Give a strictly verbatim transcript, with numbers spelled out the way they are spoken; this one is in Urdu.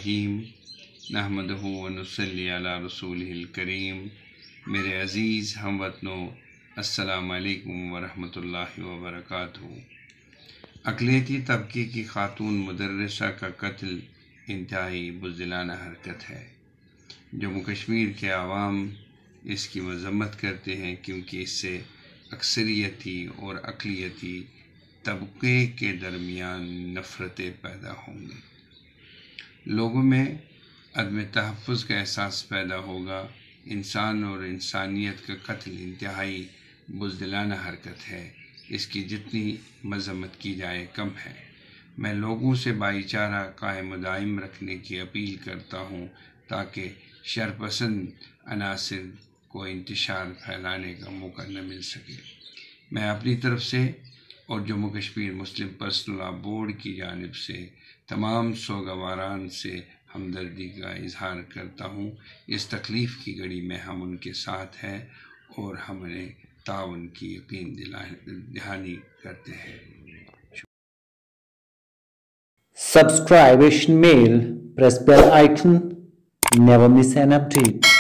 الرحیم نحمدہ و نصلی علی رسولہ الکریم۔ میرے عزیز ہم وطنوں، السلام علیکم ورحمۃ اللہ وبرکاتہ۔ اقلیتی طبقے کی خاتون مدرسہ کا قتل انتہائی بزدلانہ حرکت ہے۔ جموں کشمیر کے عوام اس کی مذمت کرتے ہیں کیونکہ اس سے اکثریتی اور اقلیتی طبقے کے درمیان نفرتیں پیدا ہوں گی، لوگوں میں عدم تحفظ کا احساس پیدا ہوگا۔ انسان اور انسانیت کا قتل انتہائی بزدلانہ حرکت ہے، اس کی جتنی مذمت کی جائے کم ہے۔ میں لوگوں سے بھائی چارہ قائم و دائم رکھنے کی اپیل کرتا ہوں تاکہ شرپسند عناصر کو انتشار پھیلانے کا موقع نہ مل سکے۔ میں اپنی طرف سے اور جموں کشمیر مسلم پرسنل لاء بورڈ کی جانب سے تمام سوگواران سے ہمدردی کا اظہار کرتا ہوں۔ اس تکلیف کی گھڑی میں ہم ان کے ساتھ ہیں اور ہم انہیں تعاون کی یقین دہانی کرتے ہیں۔ Subscribe Asian Mail, press bell icon, never miss an update.